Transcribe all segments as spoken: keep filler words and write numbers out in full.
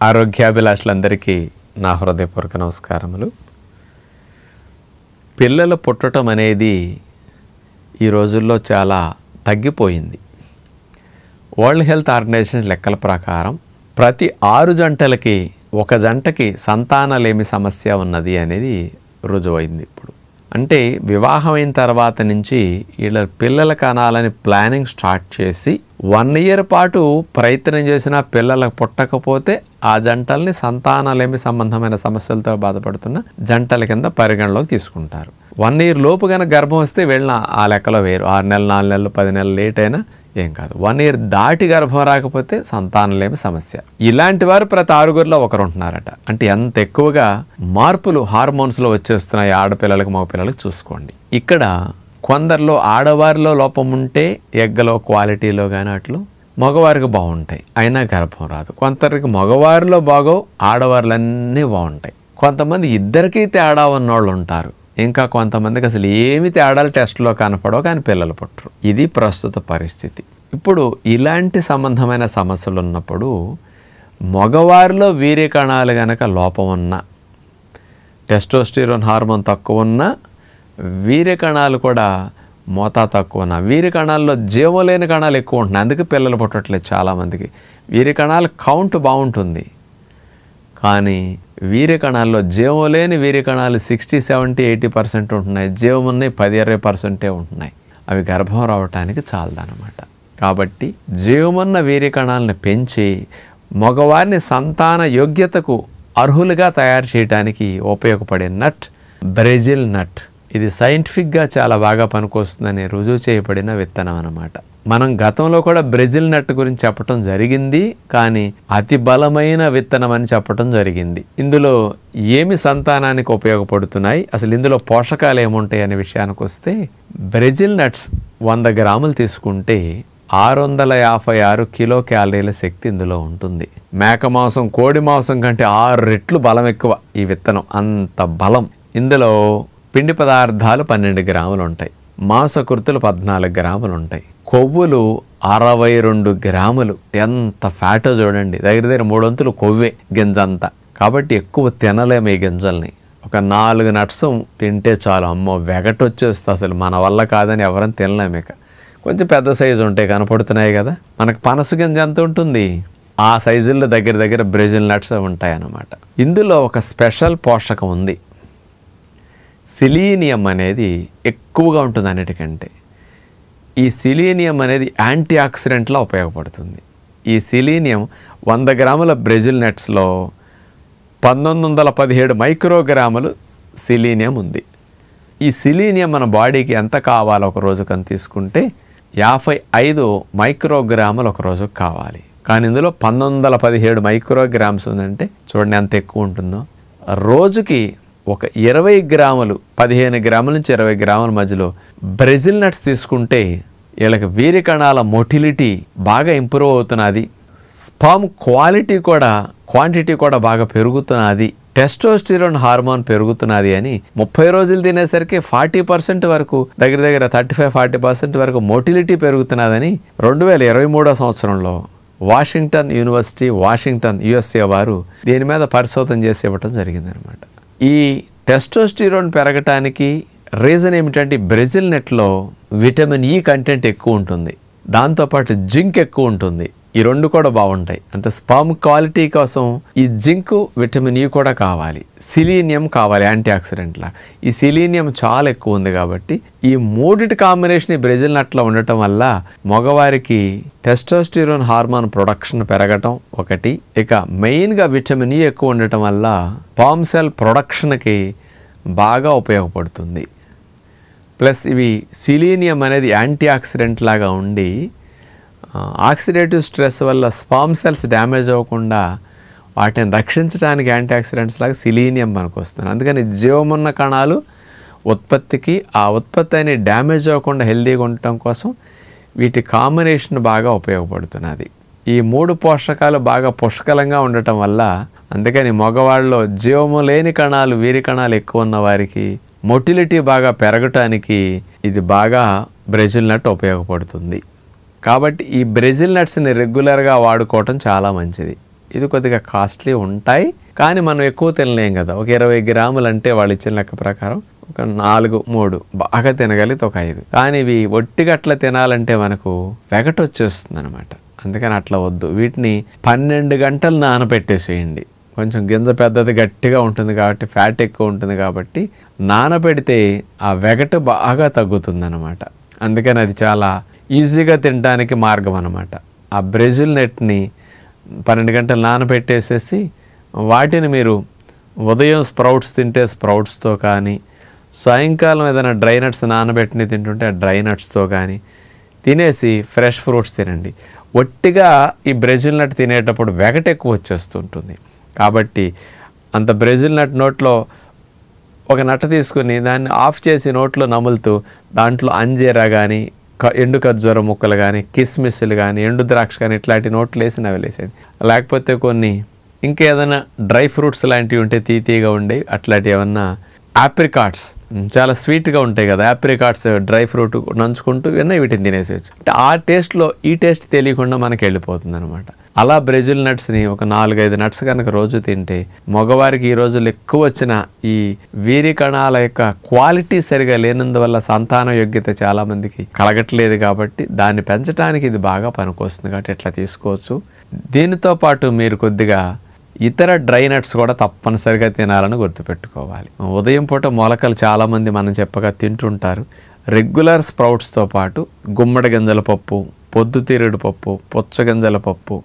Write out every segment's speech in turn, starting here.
ఆరోగ్యాభిలాషులందరికీ నా హృదయపూర్వక నమస్కారములు. పిల్లలు పుట్టడం అనేది ఈ రోజుల్లో చాలా తగ్గిపోయింది. వరల్డ్ హెల్త్ ఆర్గనైజేషన్ లెక్కల ప్రకారం ప్రతి ఆరు జంటలకి ఒక జంటకి సంతానలేమి సమస్య ఉన్నది అనేది రుజువైంది. ఇప్పుడు అంటే వివాహమైన తర్వాత నుంచి వీళ్ళ పిల్లల కనాలని ప్లానింగ్ స్టార్ట్ చేసి వన్ ఇయర్ పాటు ప్రయత్నం చేసిన పిల్లలకు పుట్టకపోతే ఆ జంటల్ని సంతానలేమి సంబంధమైన సమస్యలతో బాధపడుతున్న జంటల కింద పరిగణలోకి తీసుకుంటారు. వన్ ఇయర్ లోపు కనుక గర్భం వస్తే వెళ్ళిన ఆ లెక్కలో వేరు. ఆరు నెలలు నాలుగు నెలలు పది నెలలు లేట్ అయినా ఏం కాదు. వన్ ఇయర్ దాటి గర్భం రాకపోతే సంతానలేమి సమస్య. ఇలాంటి వారు ప్రతి ఆరుగురిలో ఒకరు ఉంటున్నారట. అంటే ఎంత ఎక్కువగా మార్పులు హార్మోన్స్లో వచ్చేస్తున్నాయి ఆడపిల్లలకు మగ పిల్లలకు చూసుకోండి. ఇక్కడ కొందరిలో ఆడవారిలో లోపం ఉంటే ఎగ్గలో క్వాలిటీలో కానీ అట్లు మగవారికి బాగుంటాయి, అయినా గర్భం రాదు. కొందరికి మగవారిలో బాగో ఆడవారులన్నీ బాగుంటాయి. కొంతమంది ఇద్దరికీ తేడా ఉన్నోళ్ళు ఉంటారు. ఇంకా కొంతమందికి అసలు ఏమి తేడాలు టెస్ట్లో కనపడవు కానీ పిల్లలు పుట్టరు. ఇది ప్రస్తుత పరిస్థితి. ఇప్పుడు ఇలాంటి సంబంధమైన సమస్యలు ఉన్నప్పుడు మగవారిలో వీర్య కణాలు కనుక లోపం ఉన్నా, టెస్టోస్టిరోన్ హార్మోన్ తక్కువ ఉన్నా, వీర్య కణాలు కూడా మోతా తక్కువ ఉన్నా, వీర్య కణాల్లో జీవం లేని కణాలు ఎక్కువ ఉంటున్నాయి. అందుకే పిల్లలు పుట్టట్లేదు చాలామందికి. వీర్య కణాల కౌంట్ బాగుంటుంది కానీ వీర్య కణాల్లో జీవం లేని వీర్య కణాలు సిక్స్టీ సెవెంటీ ఎయిటీ పర్సెంట్ ఉంటున్నాయి. జీవం ఉన్నాయి పది ఇరవై పర్సెంటే ఉంటున్నాయి. అవి గర్భం రావటానికి చాలదన్నమాట. కాబట్టి జీవమున్న వీర్య కణాలను పెంచి మగవారిని సంతాన యోగ్యతకు అర్హులుగా తయారు చేయడానికి ఉపయోగపడే నట్ బ్రెజిల్ నట్. ఇది సైంటిఫిక్గా చాలా బాగా పనికొస్తుందని రుజువు చేయబడిన విత్తనం అన్నమాట. మనం గతంలో కూడా బ్రెజిల్ నట్ గురించి చెప్పటం జరిగింది కానీ అతి బలమైన విత్తనం అని చెప్పటం జరిగింది. ఇందులో ఏమి సంతానానికి ఉపయోగపడుతున్నాయి, అసలు ఇందులో పోషకాలు ఏముంటాయి అనే విషయానికి వస్తే బ్రెజిల్ నట్స్ వంద గ్రాములు తీసుకుంటే ఆరు వందల యాభై ఆరు కిలో క్యాలరీల శక్తి ఇందులో ఉంటుంది. మేక మాంసం కోడి మాంసం కంటే ఆరు రెట్లు బలం ఎక్కువ ఈ విత్తనం, అంత బలం. ఇందులో పిండి పదార్థాలు పన్నెండు గ్రాములు ఉంటాయి, మాంసకృతులు పద్నాలుగు గ్రాములు ఉంటాయి, కొవ్వులు అరవై రెండు గ్రాములు. ఎంత ఫ్యాటో చూడండి, దగ్గర దగ్గర మూడొంతులు కొవ్వే గింజంతా. కాబట్టి ఎక్కువ తినలేము ఈ గింజల్ని. ఒక నాలుగు నట్స్ తింటే చాలు, అమ్మో వెగట వచ్చేస్తుంది. అసలు మన వల్ల కాదని ఎవరైనా తినలేము. ఇక కొంచెం పెద్ద సైజు ఉంటాయి, కనపడుతున్నాయి కదా. మనకు పనస గింజ ఎంత ఉంటుంది ఆ సైజుల్లో దగ్గర దగ్గర బ్రెజిల్ నట్స్ ఉంటాయి అన్నమాట. ఇందులో ఒక స్పెషల్ పోషకం ఉంది, సిలీనియం అనేది ఎక్కువగా ఉంటుంది అన్నిటికంటే. ఈ సిలీనియం అనేది యాంటీ ఆక్సిడెంట్లా ఉపయోగపడుతుంది. ఈ సిలీనియం వంద గ్రాముల బ్రెజిల్ నట్స్లో పంతొమ్మిది వందల పదిహేడు మైక్రోగ్రాములు సిలీనియం ఉంది. ఈ సిలీనియం మన బాడీకి ఎంత కావాలో ఒక రోజుకని తీసుకుంటే యాభై ఐదు మైక్రోగ్రాములు ఒక రోజుకు కావాలి. కానీ ఇందులో పంతొమ్మిది వందల పదిహేడు మైక్రోగ్రామ్స్ ఉందంటే చూడండి ఎంత ఎక్కువ ఉంటుందో. రోజుకి ఒక ఇరవై గ్రాములు పదిహేను గ్రాముల నుంచి ఇరవై గ్రాముల మధ్యలో బ్రెజిల్ నట్స్ తీసుకుంటే వీళ్ళకి వీర్య కణాల మొటిలిటీ బాగా ఇంప్రూవ్ అవుతున్నది, స్పర్మ్ క్వాలిటీ కూడా క్వాంటిటీ కూడా బాగా పెరుగుతున్నది, టెస్టోస్టిరోన్ హార్మోన్ పెరుగుతున్నది అని ముప్పై రోజులు తినేసరికి ఫార్టీ పర్సెంట్ వరకు దగ్గర దగ్గర థర్టీ ఫైవ్ ఫార్టీ పర్సెంట్ వరకు మొటిలిటీ పెరుగుతున్నదని రెండు వేల ఇరవై మూడో సంవత్సరంలో వాషింగ్టన్ యూనివర్సిటీ వాషింగ్టన్ యుఎస్ఏ వారు దీని మీద పరిశోధన చేసి ఇవ్వటం జరిగిందనమాట. ఈ టెస్టోస్టిరోన్ పెరగటానికి రీజన్ ఏమిటంటే బ్రెజిల్ నట్లో విటమిన్ ఈ కంటెంట్ ఎక్కువ ఉంటుంది, దాంతోపాటు జింక్ ఎక్కువ ఉంటుంది. ఈ రెండు కూడా బాగుంటాయి. అంటే స్పర్మ్ క్వాలిటీ కోసం ఈ జింక్ విటమిన్ ఈ కూడా కావాలి, సిలీనియం కావాలి యాంటీ ఆక్సిడెంట్లా. ఈ సిలీనియం చాలా ఎక్కువ ఉంది కాబట్టి ఈ మూడిటి కాంబినేషన్ ఈ బ్రెజిల్ నట్లో ఉండటం వల్ల మగవారికి టెస్టోస్టిరోన్ హార్మోన్ ప్రొడక్షన్ పెరగటం ఒకటి, ఇక మెయిన్గా విటమిన్ ఈ ఎక్కువ ఉండటం వల్ల స్పర్మ్ సెల్ ప్రొడక్షన్కి బాగా ఉపయోగపడుతుంది. ప్లస్ ఇవి సిలీనియం అనేది యాంటీ ఆక్సిడెంట్ లాగా ఉండి ఆక్సిడేటివ్ స్ట్రెస్ వల్ల స్పర్మ్ సెల్స్ డ్యామేజ్ అవ్వకుండా వాటిని రక్షించడానికి యాంటీ ఆక్సిడెంట్స్ లాగా సిలీనియం మనకు వస్తుంది. అందుకని జీవమున్న కణాలు ఉత్పత్తికి ఆ ఉత్పత్తి అని డ్యామేజ్ అవ్వకుండా హెల్దీగా ఉండటం కోసం వీటి కాంబినేషన్ బాగా ఉపయోగపడుతున్నది. ఈ మూడు పోషకాలు బాగా పుష్కలంగా ఉండటం వల్ల అందుకని మగవాళ్ళలో జీవము లేని కణాలు వీరి కణాలు ఎక్కువ ఉన్న వారికి మొటిలిటీ బాగా పెరగటానికి ఇది బాగా బ్రెజిల్ నట్ ఉపయోగపడుతుంది. కాబట్టి ఈ బ్రెజిల్ నట్స్ని రెగ్యులర్గా వాడుకోవటం చాలా మంచిది. ఇది కొద్దిగా కాస్ట్లీ ఉంటాయి, కానీ మనం ఎక్కువ తినలేం కదా. ఒక ఇరవై గ్రాములు అంటే వాళ్ళు ఇచ్చిన లెక్క ప్రకారం ఒక నాలుగు మూడు బాగా తినగలిగితే ఒక ఐదు. కానీ ఇవి ఒట్టిగా అట్లా తినాలంటే మనకు వెగట వచ్చేస్తుంది అనమాట. అందుకని అట్లా వద్దు. వీటిని పన్నెండు గంటలు నానబెట్టేసేయండి. కొంచెం గింజ పెద్దది గట్టిగా ఉంటుంది కాబట్టి, ఫ్యాట్ ఎక్కువ ఉంటుంది కాబట్టి నానబెడితే ఆ వెగట బాగా తగ్గుతుంది అనమాట. అందుకని అది చాలా ఈజీగా తినడానికి మార్గం అనమాట. ఆ బ్రెజిల్ నట్ని పన్నెండు గంటలు నానబెట్టేసేసి వాటిని మీరు ఉదయం స్ప్రౌట్స్ తింటే స్ప్రౌట్స్తో కానీ, సాయంకాలం ఏదైనా డ్రై నట్స్ నానబెట్టిని తింటుంటే ఆ డ్రై నట్స్తో కానీ తినేసి ఫ్రెష్ ఫ్రూట్స్ తినండి. ఒట్టిగా ఈ బ్రెజిల్ నట్ తినేటప్పుడు వెగట ఎక్కువ వచ్చేస్తుంటుంది కాబట్టి అంత బ్రెజిల్ నట్ నోట్లో ఒక నట్ట తీసుకుని దాన్ని ఆఫ్ చేసి నోట్లో నములుతూ దాంట్లో అంజీరా కానీ, ఎండు ఖర్జూర ముక్కలు కానీ, కిస్మిస్లు కానీ, ఎండు ద్రాక్ష కానీ ఇట్లాంటి నోట్లు వేసి నవ్వలేసేయండి. లేకపోతే కొన్ని ఇంకేదైనా డ్రై ఫ్రూట్స్ లాంటివి ఉంటే తీతీగా ఉండే అట్లాంటివి ఏమన్నా, ఆప్రికాట్స్ చాలా స్వీట్గా ఉంటాయి కదా, ఆప్రికాట్స్ డ్రై ఫ్రూట్ నంచుకుంటూ విన్నా వీటిని తినేసేయచ్చు. అంటే ఆ టేస్ట్లో ఈ టేస్ట్ తెలియకుండా మనకి వెళ్ళిపోతుంది అనమాట. అలా బ్రెజిల్ నట్స్ని ఒక నాలుగైదు నట్స్ కనుక రోజు తింటే మగవారికి ఈ రోజుల్లో ఎక్కువ వచ్చిన ఈ వీరి కణాల యొక్క క్వాలిటీ సరిగా లేనందువల్ల సంతాన యోగ్యత చాలామందికి కలగట్లేదు కాబట్టి దాన్ని పెంచడానికి ఇది బాగా పనికొస్తుంది కాబట్టి ఇట్లా తీసుకోవచ్చు. దీనితో పాటు మీరు కొద్దిగా ఇతర డ్రై నట్స్ కూడా తప్పనిసరిగా తినాలని గుర్తుపెట్టుకోవాలి. ఉదయం పూట మొలకలు చాలామంది మనం చెప్పగా తింటుంటారు. రెగ్యులర్ స్ప్రౌట్స్తో పాటు గుమ్మడి గింజల పప్పు, పొద్దుతిరుగుడు పప్పు, పుచ్చగింజల పప్పు,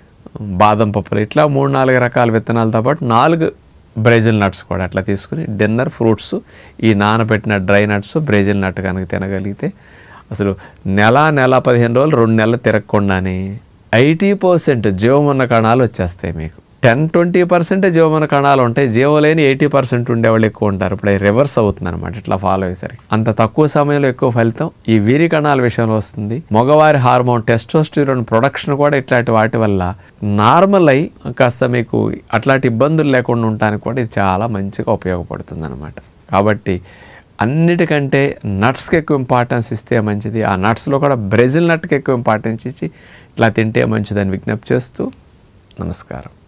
బాదం పప్పులు ఇట్లా మూడు నాలుగు రకాల విత్తనాలతో పాటు నాలుగు బ్రెజిల్ నట్స్ కూడా అట్లా తీసుకుని డిన్నర్ ఫ్రూట్స్, ఈ నానబెట్టిన డ్రై నట్స్, బ్రెజిల్ నట్ కనుక తినగలిగితే అసలు నెల నెల పదిహేను రోజులు రెండు నెలలు తిరగకుండానే ఎయిటీ పర్సెంట్ జీవమున్న కణాలు వచ్చేస్తాయి. మీకు టెన్ ట్వంటీ పర్సెంటే జీవమున్న కణాలు ఉంటాయి, జీవం లేని ఎయిటీ పర్సెంట్ ఉండేవాళ్ళు ఎక్కువ ఉంటారు. ఇప్పుడు అది రివర్స్ అవుతుంది అనమాట. ఇట్లా ఫాలో అయ్యేసరికి అంత తక్కువ సమయంలో ఎక్కువ ఫలితం ఈ వీరి కణాల విషయంలో వస్తుంది. మగవారి హార్మోన్ టెస్టోస్టిరోన్ ప్రొడక్షన్ కూడా ఇట్లాంటి వాటి వల్ల నార్మల్ అయి కాస్త మీకు అట్లాంటి ఇబ్బందులు లేకుండా ఉండడానికి కూడా ఇది చాలా మంచిగా ఉపయోగపడుతుంది అనమాట. కాబట్టి అన్నిటికంటే నట్స్కి ఎక్కువ ఇంపార్టెన్స్ ఇస్తే మంచిది. ఆ నట్స్లో కూడా బ్రెజిల్ నట్కి ఎక్కువ ఇంపార్టెన్స్ ఇచ్చి ఇట్లా తింటే మంచిదని విజ్ఞప్తి చేస్తూ నమస్కారం.